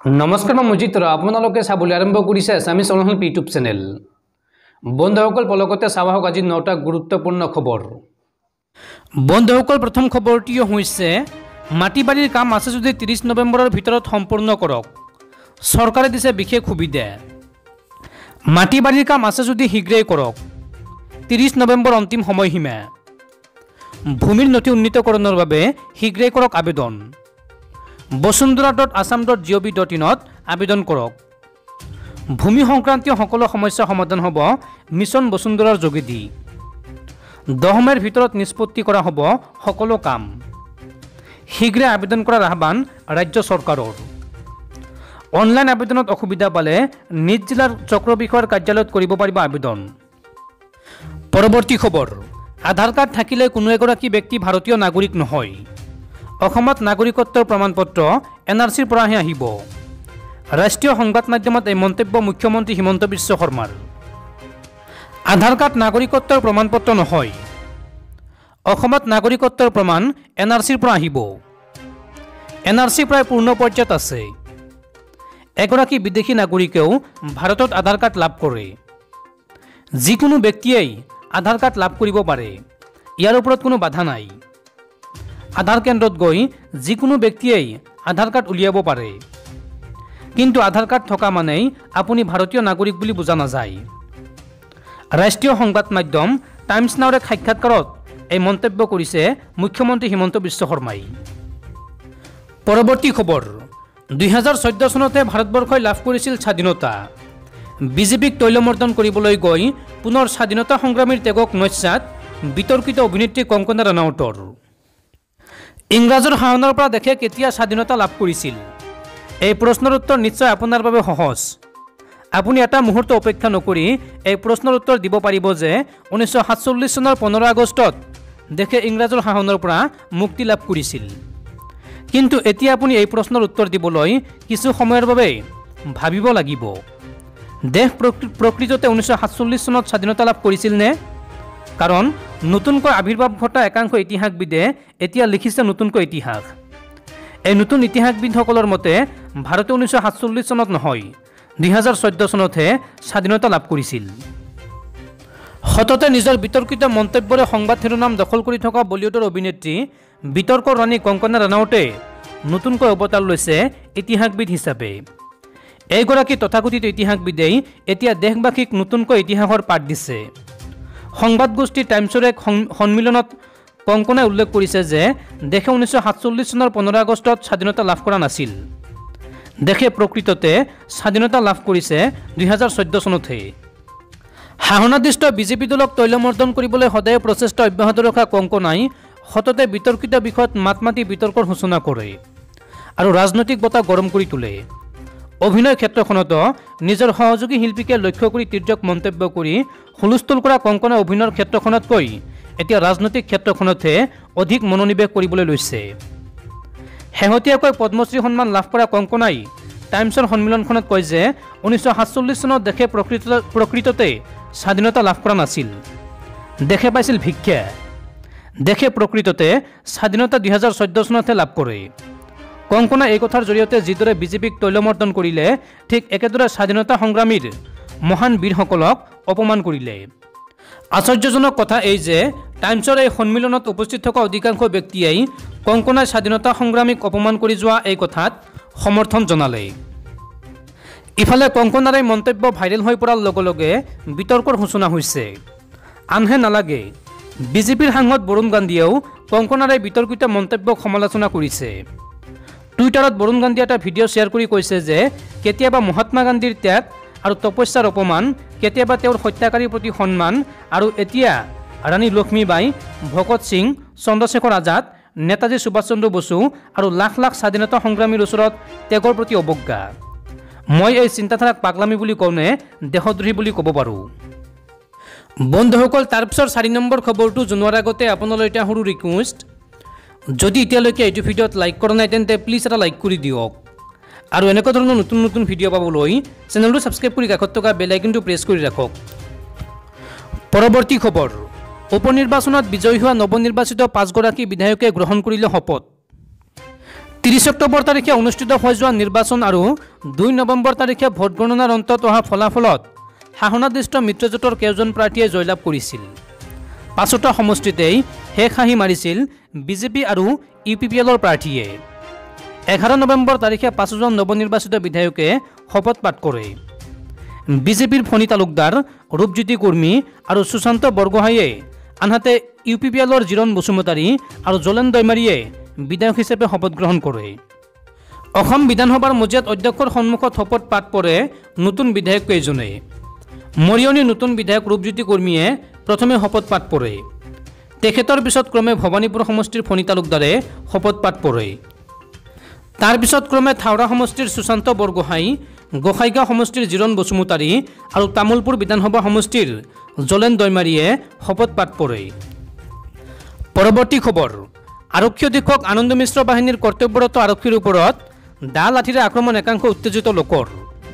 নমস্কাৰ মই মজিত আপোনালোকে চাবলৈ আৰম্ভ কৰিছে আছামিজ অনলাইন ইউটিউব চেনেল। বন্ধুসকল পলকতে চাওক আজি 9টা গুৰুত্বপূৰ্ণ খবৰ। বন্ধুসকল প্ৰথম খবৰটি হৈছে মাটিবাৰীৰ কাম আছে যদি 30 নৱেম্বৰৰ ভিতৰত সম্পূৰ্ণ কৰক। চৰকাৰে দিছে বিশেষ সুবিধা। মাটিবাৰীৰ কাম আছে যদি শীঘ্ৰেই কৰক। 30 নৱেম্বৰ অন্তিম সময়সীমা। ভূমিৰ নথি উন্নীতকৰণৰ বাবে শীঘ্ৰেই কৰক আবেদন। বসুন্ধৰা.assam.gov.in আবেদন কৰক। ভূমি সংক্ৰান্তীয় সকলো সমস্যা সমাধান হ'ব মিছন বসুন্ধৰাৰ যোগেদি। 10 মাহৰ ভিতৰত নিষ্পত্তি কৰা হ'ব সকলো কাম। শীঘ্ৰে আবেদন কৰাৰ আহ্বান ৰাজ্য চৰকাৰৰ। অনলাইন আবেদনত অসুবিধা পালে নিজ জিলাৰ চক্ৰ বিষয়াৰ কাৰ্যালয়ত কৰিব পাৰিব আবেদন। পৰৱৰ্তী খবৰ, আধাৰ কাৰ্ড থাকিলে কোনো এগৰাকী ব্যক্তি ভাৰতীয় নাগৰিক নহয়। অসমত নাগৰিকত্বৰ প্ৰমাণপত্ৰ NRCৰ পৰাহে আহিব। ৰাষ্ট্ৰীয় সংবাদ মাধ্যমত এই মন্তব্য মুখ্যমন্ত্ৰী হিমন্ত বিশ্ব শৰ্মাৰ। আধাৰ কাৰ্ড নাগৰিকত্বৰ প্ৰমাণপত্ৰ নহয়। অসমত নাগৰিকত্বৰ প্ৰমাণ NRCৰ পৰা আহিব। NRC প্ৰায় পূৰ্ণ পৰ্যায়ত আছে। এগৰাকী বিদেশী নাগৰিকেও ভাৰতত আধাৰ কাৰ্ড লাভ কৰে। যিকোনো ব্যক্তিয়েই আধাৰ কাৰ্ড লাভ কৰিব পাৰে। ইয়াৰ ওপৰত কোনো বাধা নাই। আধাৰ কেন্দ্ৰত গৈ যিকোনো ব্যক্তিয়েই আধাৰ কাৰ্ড উলিয়াব পাৰে। কিন্তু আধাৰ কাৰ্ড থকা মানেই আপুনি ভাৰতীয় নাগৰিক বুলি বুজা নাযায়। ৰাষ্ট্ৰীয় সংবাদ মাধ্যম টাইমছ নাওৰ এক সাক্ষাৎকাৰত এই মন্তব্য কৰিছে মুখ্যমন্ত্ৰী হিমন্ত বিশ্ব শৰ্মাই। পৰৱৰ্তী খবৰ, 2014 চনতে ভাৰতবৰ্ষই লাভ কৰিছিল স্বাধীনতা। বিজেপিক তৈলমৰ্দন কৰিবলৈ গৈ পুনৰ স্বাধীনতা সংগ্ৰামীৰ ত্যাগক নস্যাৎ বিতৰ্কিত অভিনেত্ৰী কংকনা ৰানাউতৰ। ইংৰাজৰ শাসনৰ পৰা দেশে কেতিয়া স্বাধীনতা লাভ কৰিছিল? এই প্ৰশ্নৰ উত্তৰ নিশ্চয় আপোনাৰ বাবে সহজ। আপুনি এটা মুহূৰ্ত অপেক্ষা নকৰি এই প্ৰশ্নৰ উত্তৰ দিব পাৰিব যে 1947 চনৰ 15 আগষ্টত দেশে ইংৰাজৰ শাসনৰ পৰা মুক্তি লাভ কৰিছিল। কিন্তু এতিয়া আপুনি এই প্ৰশ্নৰ উত্তৰ দিবলৈ কিছু সময়ৰ বাবে ভাবিব লাগিব। দেশ প্ৰকৃততে 1947 চনত স্বাধীনতা লাভ কৰিছিল নে? কাৰণ নতুনকৈ আৱিৰ্ভাৱ ঘটা একাংশ ইতিহাসবিদে এতিয়া লিখিছে নতুনকৈ ইতিহাস। এই নতুন ইতিহাসবিদসকলৰ মতে ভাৰতে 1947 চনত নহয় 2014 চনতহে স্বাধীনতা লাভ কৰিছিল। সততে নিজৰ বিতৰ্কিত মন্তব্যৰে সংবাদ শিৰোনাম দখল কৰি থকা বলিউডৰ অভিনেত্ৰী বিতৰ্কৰ ৰাণী কংকনা ৰানাউতে নতুনকৈ অৱতাৰ লৈছে ইতিহাসবিদ হিচাপে। এইগৰাকী তথাকথিত ইতিহাসবিদেই এতিয়া দেশবাসীক নতুনকৈ ইতিহাসৰ পাঠ দিছে। সংবাদ গোষ্ঠী টাইমছৰ এক সন্মিলনত কংকনাই উল্লেখ কৰিছে যে দেশে 1947 চনৰ 15 আগষ্টত স্বাধীনতা লাভ কৰা নাছিল। দেশে প্ৰকৃততে স্বাধীনতা লাভ কৰিছে 2014 চনতহে। শাসনাধিষ্ঠ বিজেপি দলক তৈলমৰ্দন কৰিবলৈ সদায় প্ৰচেষ্টা অব্যাহত ৰখা কংকনাই সততে বিতৰ্কিত বিষয়ত মাত মাতি বিতৰ্কৰ সূচনা কৰে আৰু ৰাজনৈতিক বতাহ গৰম কৰি তোলে। অভিনয় ক্ষেত্ৰখনতো নিজৰ সহযোগী শিল্পীকে লক্ষ্য কৰি তিৰ্যক মন্তব্য কৰি হুলস্থুল কৰা কংকনা অভিনয়ৰ ক্ষেত্ৰখনতকৈ এতিয়া ৰাজনৈতিক ক্ষেত্ৰখনতহে অধিক মনোনিৱেশ কৰিবলৈ লৈছে। শেহতীয়াকৈ পদ্মশ্ৰী সন্মান লাভ কৰা কংকনাই টাইমছৰ সন্মিলনখনত কয় যে 1947 চনত দেশে প্ৰকৃততে স্বাধীনতা লাভ কৰা নাছিল। দেশে পাইছিল ভিক্ষা। দেশে প্ৰকৃততে স্বাধীনতা 2014 চনতহে লাভ কৰে। কংকনা এই কথাৰ জৰিয়তে যিদৰে বিজেপিক তৈলমৰ্দন কৰিলে ঠিক একেদৰে স্বাধীনতা সংগ্ৰামীৰ মহান বীৰসকলক অপমান কৰিলে। আশ্চৰ্যজনক কথা এই যে টাইমছৰ এই সন্মিলনত উপস্থিত থকা অধিকাংশ ব্যক্তিয়েই কংকনাই স্বাধীনতা সংগ্ৰামীক অপমান কৰি যোৱা এই কথাত সমৰ্থন জনালে। ইফালে কংকনাৰ এই মন্তব্য ভাইৰেল হৈ পৰাৰ লগে লগে বিতৰ্কৰ সূচনা হৈছে। আনহে নালাগে, বিজেপিৰ সাংসদ বৰুণ গান্ধীয়েও কংকনাৰ এই বিতৰ্কিত মন্তব্যক সমালোচনা কৰিছে। টুইটাৰত বৰুণ গান্ধীয়ে এটা ভিডিঅ' শ্বেয়াৰ কৰি কৈছে যে কেতিয়াবা মহাত্মা গান্ধীৰ ত্যাগ আৰু তপস্যাৰ অপমান, কেতিয়াবা তেওঁৰ হত্যাকাৰীৰ প্ৰতি সন্মান, আৰু এতিয়া ৰাণী লক্ষ্মীবাই, ভগত সিং, চন্দ্ৰশেখৰ আজাদ, নেতাজী সুভাষ চন্দ্ৰ বসু আৰু লাখ লাখ স্বাধীনতা সংগ্ৰামীৰ ওচৰত ত্যাগৰ প্ৰতি অৱজ্ঞা। মই এই চিন্তাধাৰাক পাগলামী বুলি কওঁনে দেশদ্ৰোহী বুলি ক'ব পাৰোঁ। বন্ধুসকল, তাৰপিছত 4 নম্বৰ খবৰটো জনোৱাৰ আগতে আপোনালৈ এটা সৰু ৰিকুৱেষ্ট, যদি এতিয়ালৈকে এইটো ভিডিঅ'ত লাইক কৰা নাই তেন্তে প্লিজ এটা লাইক কৰি দিয়ক আৰু এনেকুৱা ধৰণৰ নতুন নতুন ভিডিঅ' পাবলৈ চেনেলটো ছাবস্ক্ৰাইব কৰি কাষত থকা বেল আইকনটো প্ৰেছ কৰি ৰাখক। পৰৱৰ্তী খবৰ, উপনিৰ্বাচনত বিজয়ী হোৱা নৱনিৰ্বাচিত 5 গৰাকী বিধায়কে গ্ৰহণ কৰিলে শপত। 30 অক্টোবৰ তাৰিখে অনুষ্ঠিত হৈ যোৱা নিৰ্বাচন আৰু 2 নৱেম্বৰ তাৰিখে ভোট গণনাৰ অন্তত অহা ফলাফলত শাসনাধিষ্ঠ মিত্ৰজোঁটৰ কেইজন প্ৰাৰ্থীয়ে জয়লাভ কৰিছিল। 5টা সমষ্টিতেই শেষ হাঁহি মাৰিছিল বিজেপি আৰু ইউপিপিএলৰ প্ৰাৰ্থীয়ে। 11 নৱেম্বৰ তাৰিখে 5জন নৱনিৰ্বাচিত বিধায়কে শপত পাঠ কৰে। বিজেপিৰ ফণী তালুকদাৰ, ৰূপজ্যোতি কৰ্মী আৰু সুশান্ত বৰগোহাঁয়ে, আনহাতে ইউপিপিএলৰ জিৰণ বসুমতাৰী আৰু জলেন দৈমাৰীয়ে বিধায়ক হিচাপে শপত গ্ৰহণ কৰে। অসম বিধানসভাৰ মজিয়াত অধ্যক্ষৰ সন্মুখত শপত পাঠ পৰে নতুন বিধায়ক কেইজনে। মৰিয়নিৰ নতুন বিধায়ক ৰূপজ্যোতি কৰ্মীয়ে প্ৰথমে শপত পাঠ পৰে। তেখেতৰ পিছত ক্ৰমে ভৱানীপুৰ সমষ্টিৰ ফণী তালুকদাৰে শপত পাঠ পৰে। তাৰ পিছত ক্ৰমে থাওৰা সমষ্টিৰ সুশান্ত বৰগোহাঁই, গোসাইগাঁও সমষ্টিৰ জিৰণ বসুমতাৰী আৰু তামুলপুৰ বিধানসভা সমষ্টিৰ জলেন দৈমাৰীয়ে শপত পাঠ পৰে। পৰৱৰ্তী খবৰ, আৰক্ষী অধীক্ষক আনন্দ মিশ্ৰ বাহিনীৰ কৰ্তব্যৰত আৰক্ষীৰ ওপৰত দা লাঠিৰে আক্ৰমণ একাংশ উত্তেজিত লোকৰ।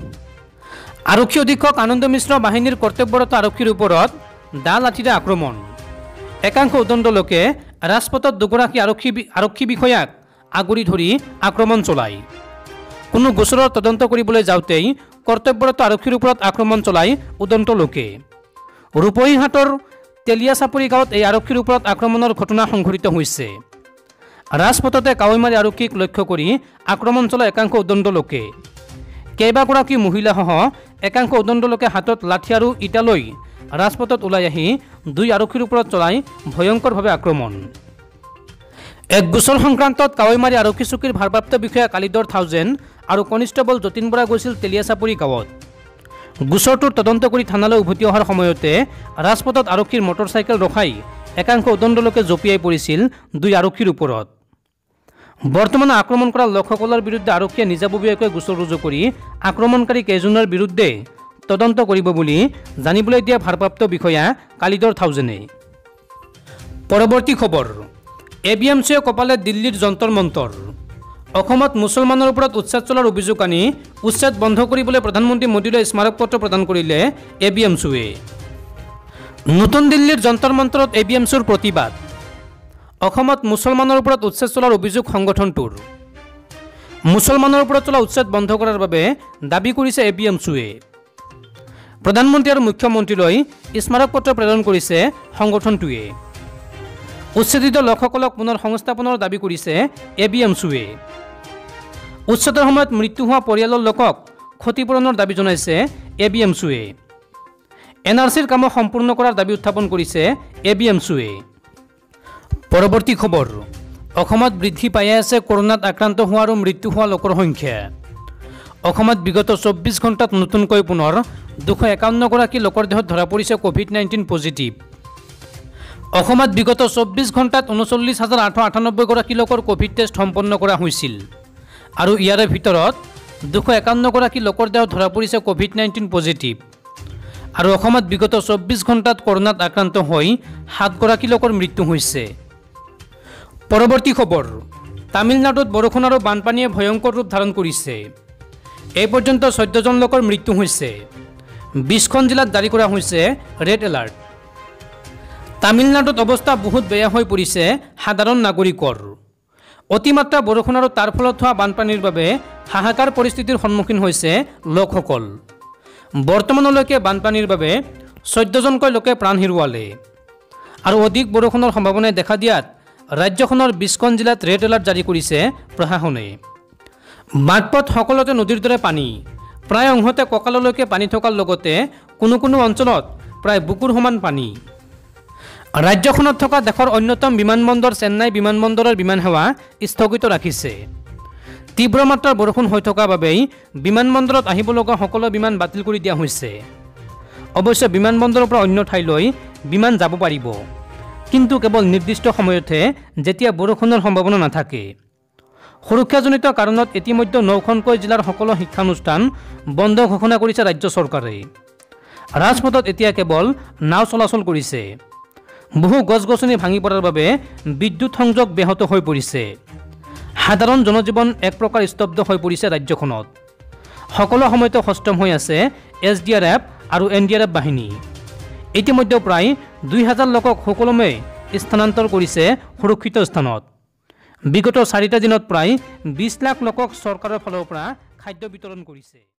আৰক্ষী অধীক্ষক আনন্দ মিশ্ৰ বাহিনীৰ কৰ্তব্যৰত আৰক্ষীৰ ওপৰত দা লাঠিৰে আক্ৰমণ। একাংশ উদণ্ড লোকে ৰাজপথত দুগৰাকী আৰক্ষী বিষয়াক আগুৰি ধৰি আক্ৰমণ চলায়। কোনো গোচৰৰ তদন্ত কৰিবলৈ যাওঁতেই কৰ্তব্যৰত আৰক্ষীৰ ওপৰত আক্ৰমণ চলায় উদণ্ড লোকে। ৰূপহীহাটৰ তেলিয়াচাপৰি গাঁৱত এই আৰক্ষীৰ ওপৰত আক্ৰমণৰ ঘটনা সংঘটিত হৈছে। ৰাজপথতে কাৱৈমাৰী আৰক্ষীক লক্ষ্য কৰি আক্ৰমণ চলায় একাংশ উদণ্ড লোকে। কেইবাগৰাকী মহিলাসহ একাংশ উদণ্ড লোকে হাতত লাঠি আৰু ইটা লৈ ৰাজপথত ওলাই আহি 2 আৰক্ষীৰ ওপৰত চলায় ভয়ংকৰভাৱে আক্ৰমণ। এক গোচৰ সংক্ৰান্তত কাৱৈমাৰী আৰক্ষী চকীৰ ভাৰপ্ৰাপ্ত বিষয়া কালিদৰ থাউজেন আৰু কনিষ্টেবল যতীন বৰা গৈছিল তেলিয়াচাপৰি গাঁৱত। গোচৰটোৰ তদন্ত কৰি থানালৈ উভতি অহাৰ সময়তে ৰাজপথত আৰক্ষীৰ মটৰচাইকেল ৰখাই একাংশ উদণ্ড লোকে জঁপিয়াই পৰিছিল 2 আৰক্ষীৰ ওপৰত। বৰ্তমান আক্ৰমণ কৰা লোকসকলৰ বিৰুদ্ধে আৰক্ষীয়ে নিজাববীয়াকৈ গোচৰ ৰুজু কৰি আক্ৰমণকাৰী কেইজনৰ বিৰুদ্ধে তদন্ত কৰিব বুলি জানিবলৈ দিয়া ভাৰপ্ৰাপ্ত বিষয়া কালিদৰ থাউজেনে। পৰৱৰ্তী খবৰ, এবিএমচিয়ে কপালে দিল্লীৰ যন্তৰ মন্তৰ। অসমত মুছলমানৰ ওপৰত উচ্ছেদ চলোৱাৰ অভিযোগ আনি উচ্ছেদ বন্ধ কৰিবলৈ প্ৰধানমন্ত্ৰী মোদীলৈ স্মাৰক পত্ৰ প্ৰদান কৰিলে এবিএমচিয়ে। নতুন দিল্লীৰ যন্তৰ মন্তৰত এবিএমচিৰ প্ৰতিবাদ। অসমত মুছলমানৰ ওপৰত উচ্ছেদ চলোৱাৰ অভিযোগ সংগঠনটোৰ। মুছলমানৰ ওপৰত চলা উচ্ছেদ বন্ধ কৰাৰ বাবে দাবী কৰিছে এবিএমচিয়ে। প্ৰধানমন্ত্ৰী আৰু মুখ্যমন্ত্ৰীলৈ স্মাৰক পত্ৰ প্ৰেৰণ কৰিছে সংগঠনটোৱে। উচ্ছেদিত লোকসকলক পুনৰ সংস্থাপনৰ দাবী কৰিছে এবিএমচিয়ে। উচ্ছেদৰ সময়ত মৃত্যু হোৱা পৰিয়ালৰ লোকক ক্ষতিপূৰণৰ দাবী জনাইছে এবিএমচিয়ে। এনআৰচিৰ কাম সম্পূৰ্ণ কৰাৰ দাবী উত্থাপন কৰিছে এবিএমচিয়ে। পৰৱৰ্তী খবৰ, অসমত বৃদ্ধি পাই আছে কৰোনাত আক্ৰান্ত হোৱা আৰু মৃত্যু হোৱা লোকৰ সংখ্যা। অসমত বিগত 24 ঘণ্টাত নতুনকৈ পুনৰ 251গৰাকী লোকৰ দেহত ধৰা পৰিছে কোভিড-19 পজিটিভ। অসমত বিগত 24 ঘণ্টাত 39,898গৰাকী লোকৰ কোভিড টেষ্ট সম্পন্ন কৰা হৈছিল আৰু ইয়াৰে ভিতৰত 251গৰাকী লোকৰ দেহত ধৰা পৰিছে কোভিড-19 পজিটিভ। আৰু অসমত বিগত 24 ঘণ্টাত কৰোনাত আক্ৰান্ত হৈ 7গৰাকী লোকৰ মৃত্যু হৈছে। পৰৱৰ্তী খবৰ, তামিলনাডুত বৰষুণ আৰু বানপানীয়ে ভয়ংকৰ ৰূপ ধাৰণ কৰিছে। এই পৰ্যন্ত 14জন লোকৰ মৃত্যু হৈছে। 20খন জিলাত জাৰি কৰা হৈছে ৰেড এলাৰ্ট। তামিলনাডুত অৱস্থা বহুত বেয়া হৈ পৰিছে সাধাৰণ নাগৰিকৰ। অতিমাত্ৰা বৰষুণ আৰু তাৰ ফলত হোৱা বানপানীৰ বাবে হাহাকাৰ পৰিস্থিতিৰ সন্মুখীন হৈছে লোকসকল। বৰ্তমানলৈকে বানপানীৰ বাবে 14জনকৈ লোকে প্ৰাণ হেৰুৱালে আৰু অধিক বৰষুণৰ সম্ভাৱনাই দেখা দিয়াত ৰাজ্যখনৰ 20খন জিলাত ৰেড এলাৰ্ট জাৰি কৰিছে প্ৰশাসনে। বাটপথ সকলোতে নদীৰ দৰে পানী, প্ৰায় অংশতে কঁকাললৈকে পানী থকাৰ লগতে কোনো কোনো অঞ্চলত প্ৰায় বুকুৰ সমান পানী। ৰাজ্যখনত থকা দেশৰ অন্যতম বিমানবন্দৰ চেন্নাই বিমানবন্দৰৰ বিমান সেৱা স্থগিত ৰাখিছে। তীব্ৰ মাত্ৰাৰ বৰষুণ হৈ থকাৰ বাবেই বিমানবন্দৰত আহিব লগা সকলো বিমান বাতিল কৰি দিয়া হৈছে। অৱশ্যে বিমানবন্দৰৰ পৰা অন্য ঠাইলৈ বিমান যাব পাৰিব, কিন্তু কেৱল নিৰ্দিষ্ট সময়তহে, যেতিয়া বৰষুণৰ সম্ভাৱনা নাথাকে। সুৰক্ষাজনিত কাৰণত ইতিমধ্যে 9খনকৈ জিলাৰ সকলো শিক্ষানুষ্ঠান বন্ধ ঘোষণা কৰিছে ৰাজ্য চৰকাৰে। ৰাজপথত এতিয়া কেৱল নাও চলাচল কৰিছে। বহু গছ গছনি ভাঙি পৰাৰ বাবে বিদ্যুৎ সংযোগ ব্যাহত হৈ পৰিছে। সাধাৰণ জনজীৱন এক প্ৰকাৰ স্তব্ধ হৈ পৰিছে ৰাজ্যখনত। সকলো সময়তে সষ্টম হৈ আছে SDRF আৰু NDRF বাহিনী। ইতিমধ্যে প্ৰায় 2000 লোকক সকলোমে স্থানান্তৰ কৰিছে সুৰক্ষিত স্থানত। বিগত 4টা দিনত প্ৰায় 20 লাখ লোকক চৰকাৰৰ ফালৰ পৰা খাদ্য বিতৰণ কৰিছে।